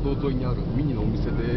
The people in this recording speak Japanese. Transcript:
道沿いにあるミニのお店です。